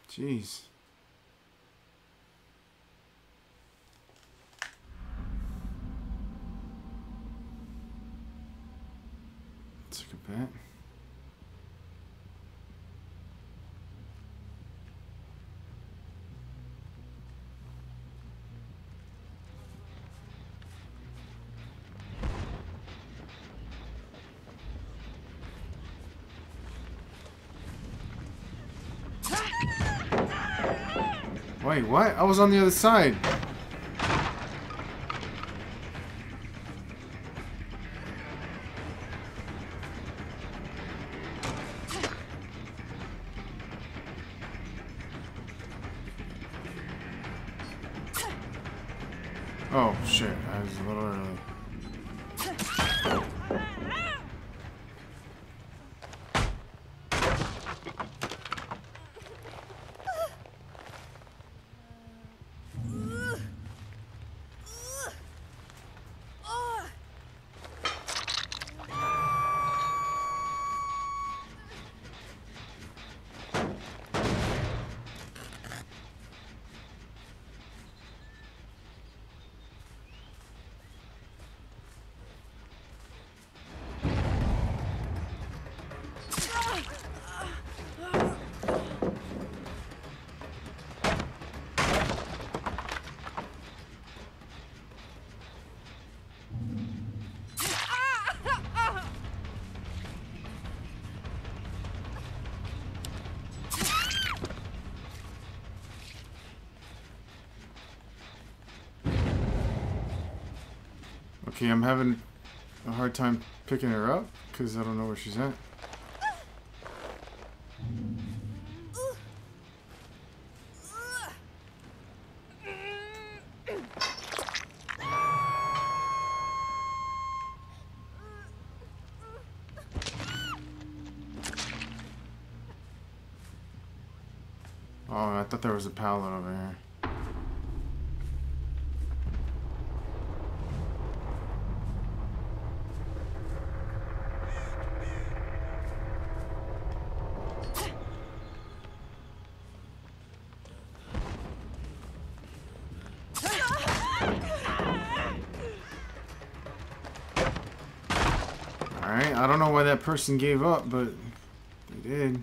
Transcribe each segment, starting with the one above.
Jeez. Let's look at that. Wait, what? I was on the other side. Oh, shit. I was a little early. Okay, I'm having a hard time picking her up because I don't know where she's at. Oh, I thought there was a pallet over here. Alright, I don't know why that person gave up, but they did.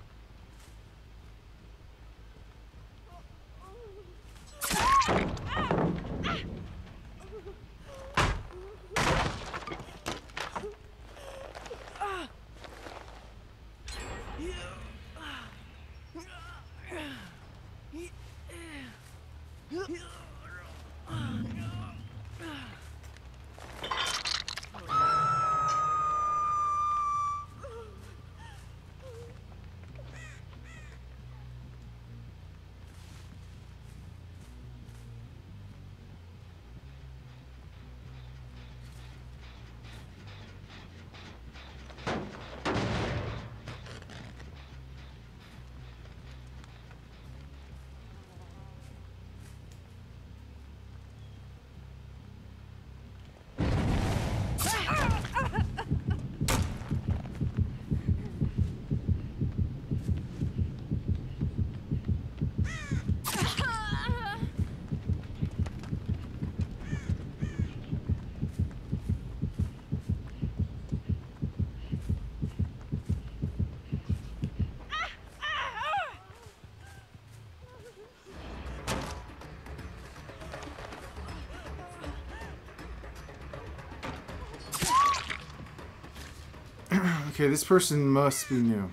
Okay, this person must be new.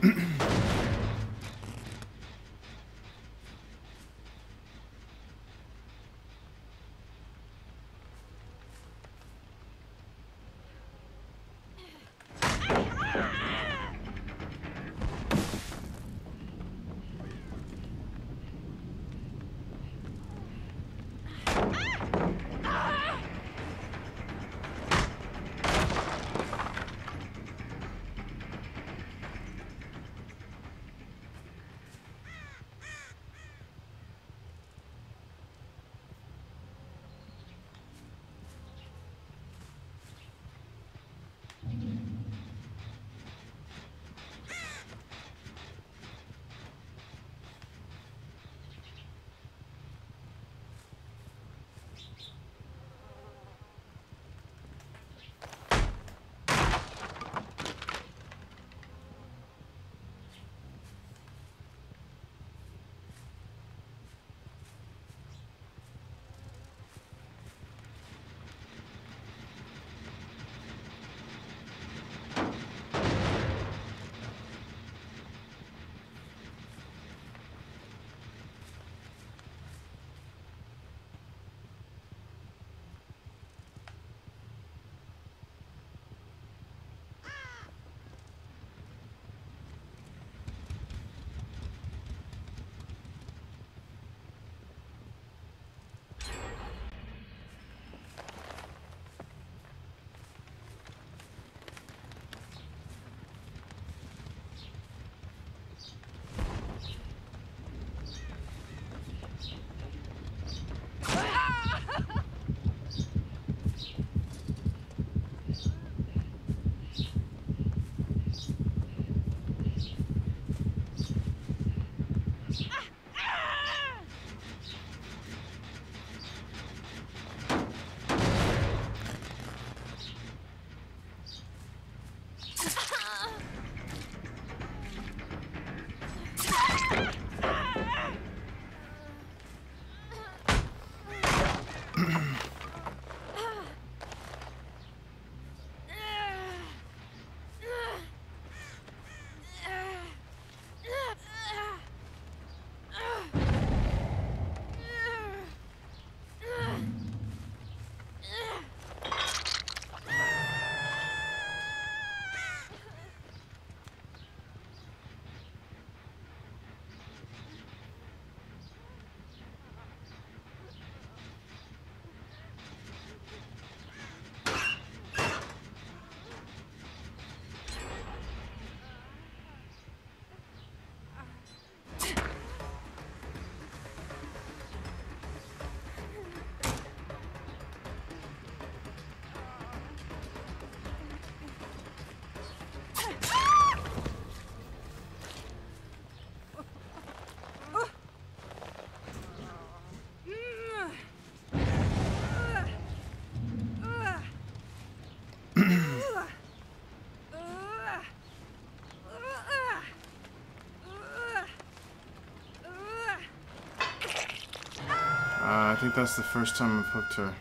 I think that's the first time I've hooked her.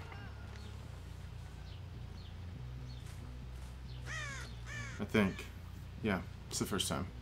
I think. Yeah, it's the first time.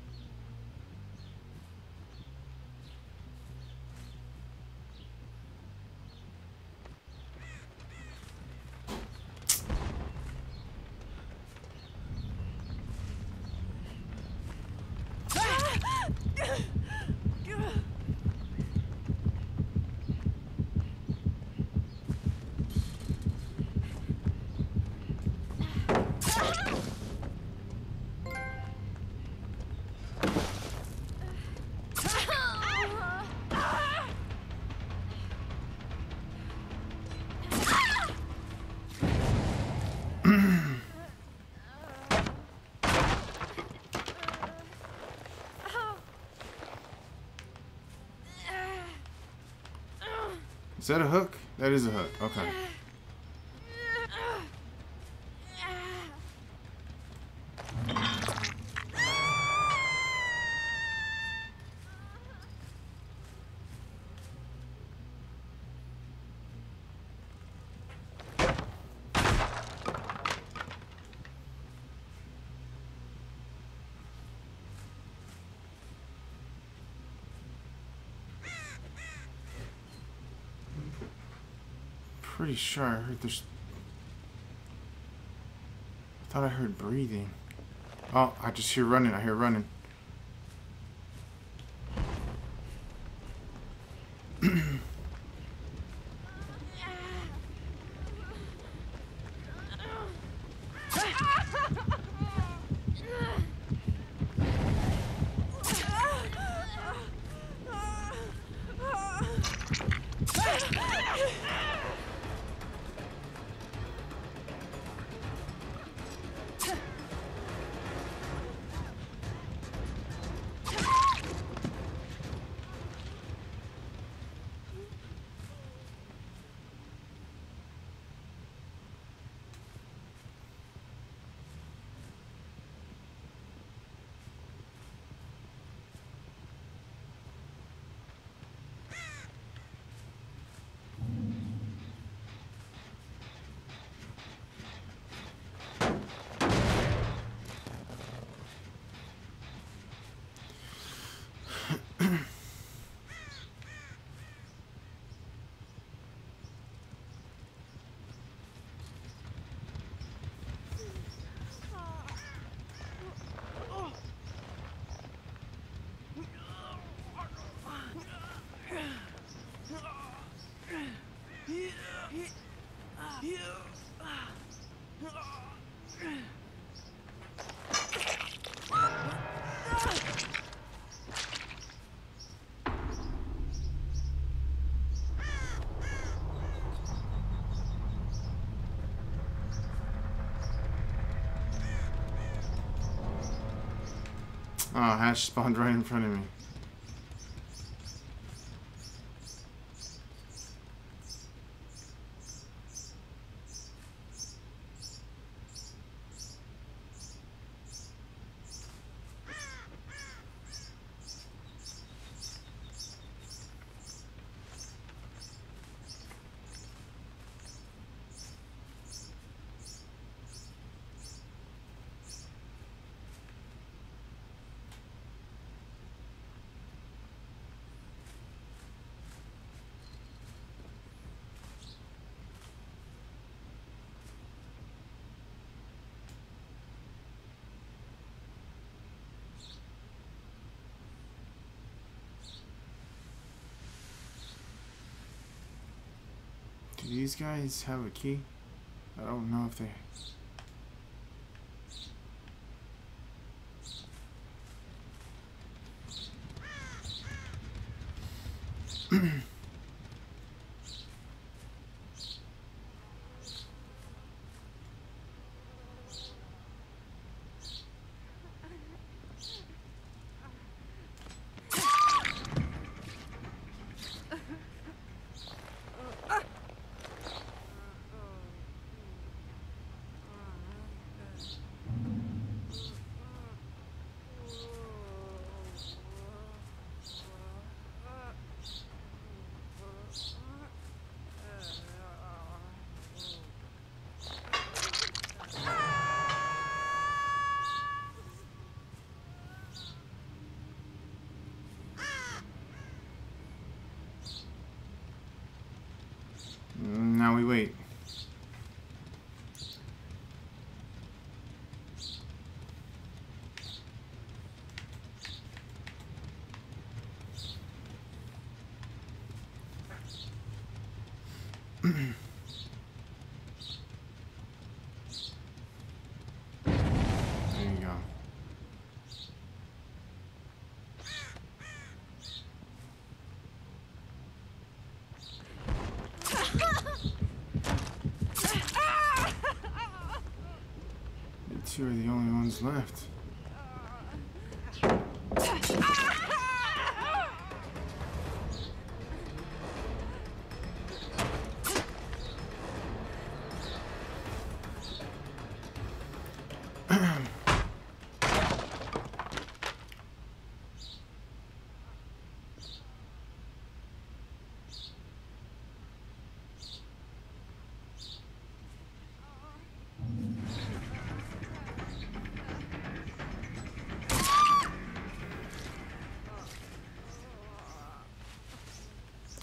Is that a hook? That is a hook. Okay. Pretty sure I heard this. I thought I heard breathing. Oh, I just hear running. I hear running. Oh, Hash spawned right in front of me. Do these guys have a key? I don't know if they... Now we wait. There you go. You two are the only ones left.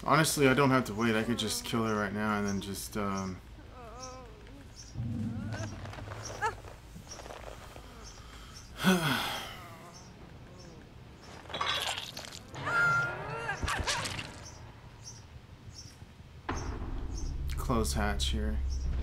Honestly, I don't have to wait. I could just kill her right now and then just, close hatch here.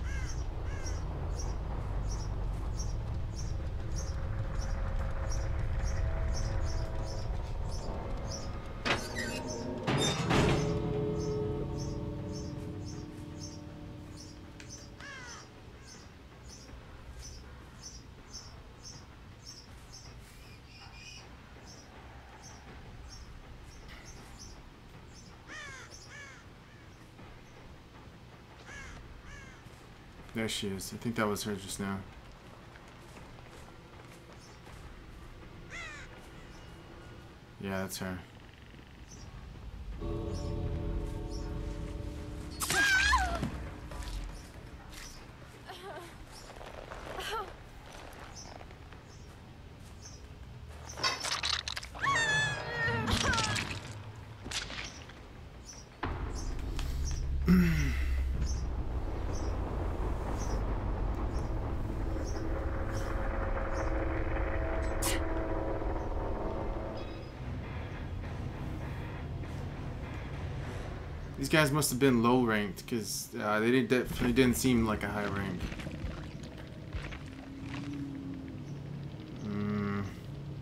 There she is. I think that was her just now. Yeah, that's her. These guys must have been low ranked because they definitely didn't seem like a high rank.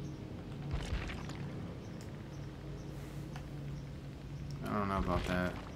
I don't know about that.